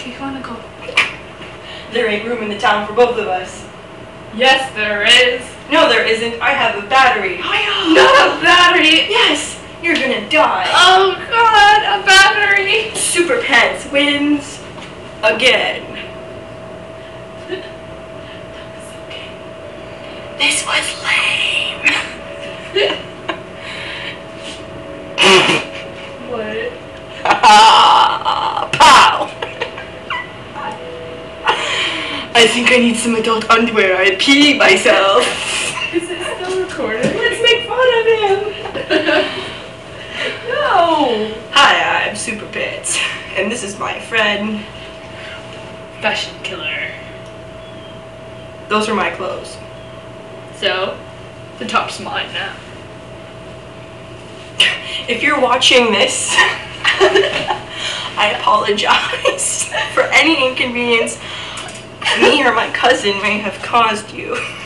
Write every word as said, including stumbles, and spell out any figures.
Do you wanna go? There ain't room in the town for both of us. Yes, there is. No, there isn't. I have a battery. Not a battery. Yes, you're gonna die. Oh God, a battery. Superpants wins again. This was lame. What? Pow! I think I need some adult underwear. I pee myself. Is it still recording? Let's make fun of him. No. Hi, I'm Superpants, and this is my friend. Fashion killer. Those are my clothes. So, the top's mine now. If you're watching this, I apologize for any inconvenience me or my cousin may have caused you.